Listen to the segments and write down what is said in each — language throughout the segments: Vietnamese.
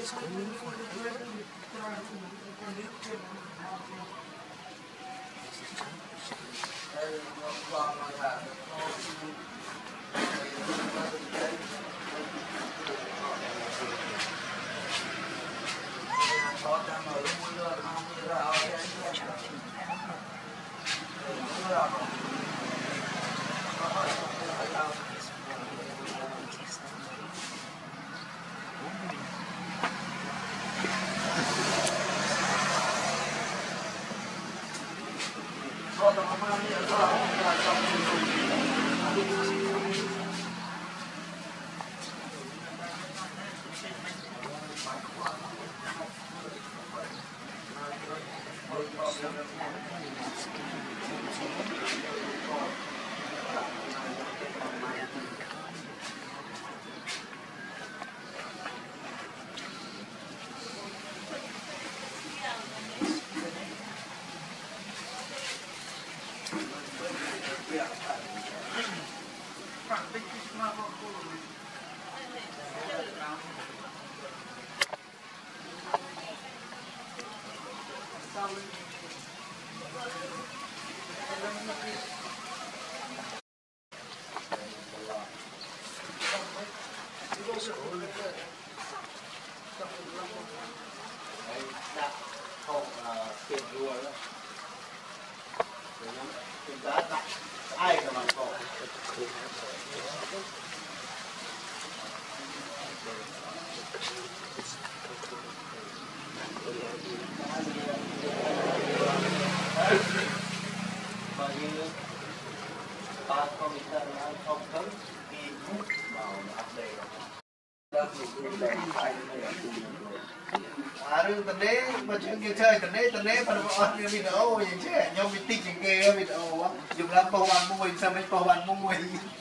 Tận đấy mà chuyện chơi tận đấy mà nó ăn video gì chứ nhau bị tích những cái video á dùng làm bao ăn mua sao mấy bao ăn mua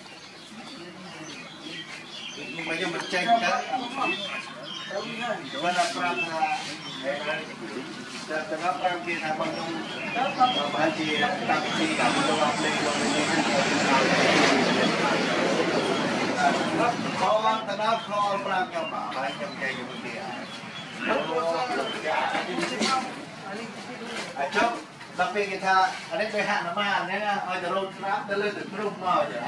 nhưng mà mình chơi cái chúng ta làm tengah perang kita bangun bahagia tapi tak perlu apply kalau orang tengah kalau perang apa macam kayak gitu dia aja tapi kita ada pihak nama ni lah ada road trap ada le terus mau je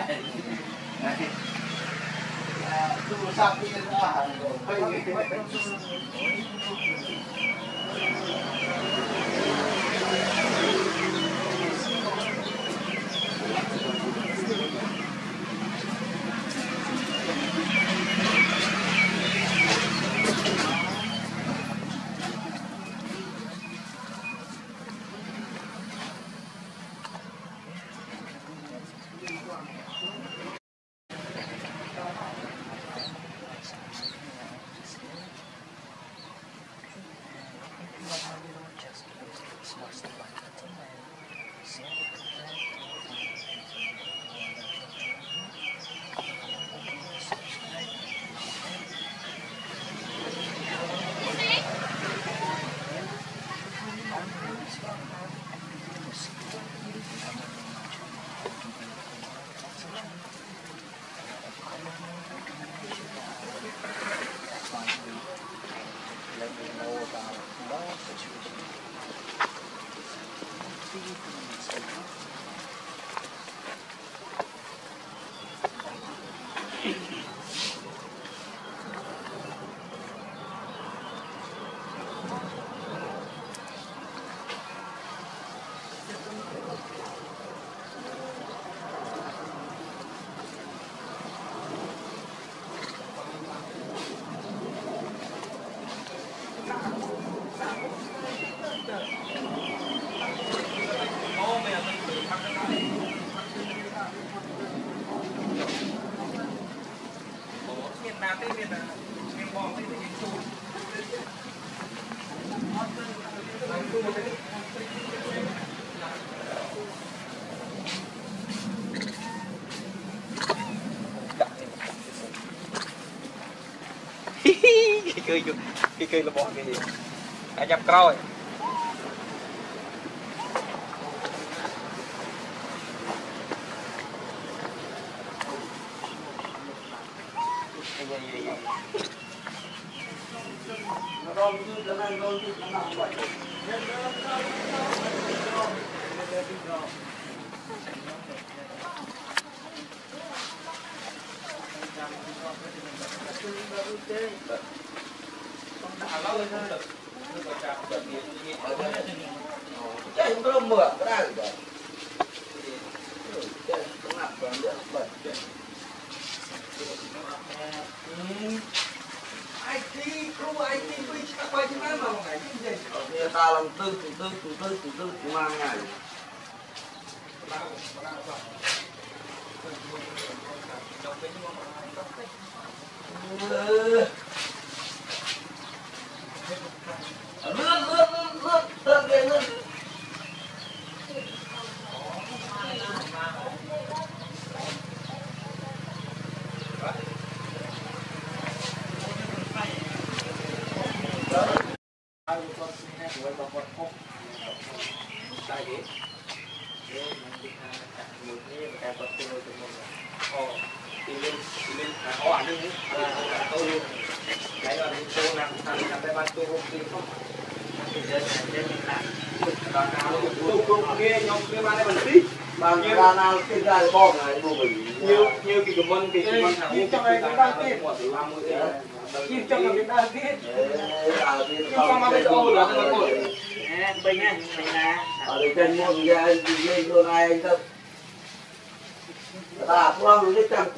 tu sapi itu ah cái là bọn cái gì cả nhập coi Thank you. Chạy không có mở cái này rồi. IT kru IT bây giờ quay trên máy mà ngày cái gì? Ta làm tư mang ngày. Lướt lên lướt. Bằng ra nào cái ra bom này bùi nhiều cái môn hàng trong này cũng đang tiết kim trong là đang tiết kim trong là đâu là nó cột bình nha mình là ở đây trên môn ra đi luôn ai anh tâm ta không cái trăm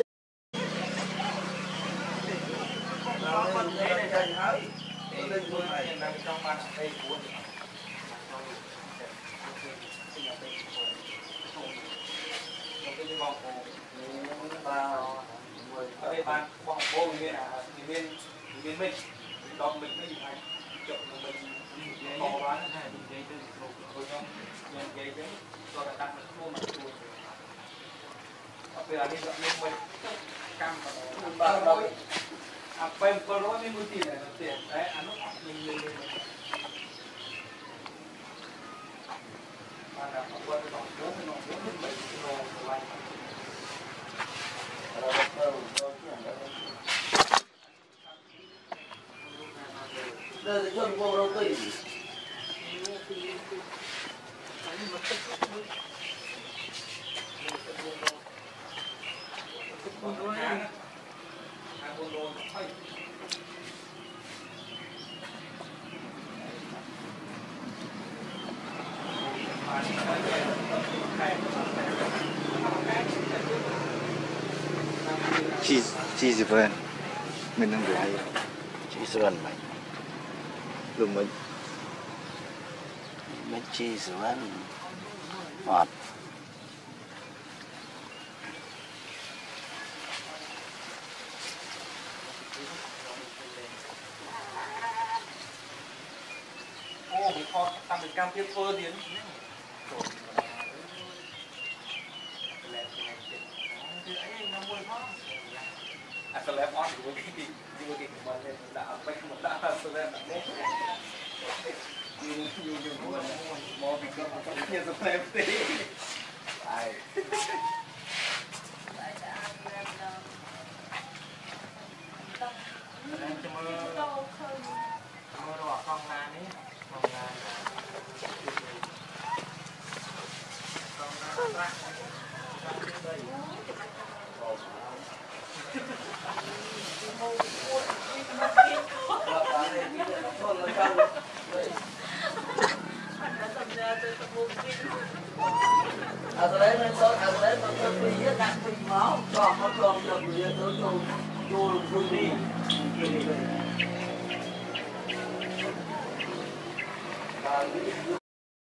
ở đây bạn bỏng vô như là bên mình còn mình mới phải chụp mình to quá này dây từ rồi trong dây đấy cho là tăng nó mà bây giờ đi dọn lên mình cam và đôi phim pro mới mua tiền này tiền đấy ăn nó mình mà là không quên dọn xuống nó xuống mình đồ lại đây là chân vô đâu tì chi gì vậy mình đang gửi chỉ sơn mày luôn mình chi sơn ngọt ô bị kho tăng được cam tiếp thơ tiến slap on của cái của mình đã phải một đã slap nhiều mua bị cầm trong kia slap tí ai mưa đỏ con là đấy con là đấy nó có đấy nó có bị giết đặt bị máu còn nó còn được gì tôi tôi đi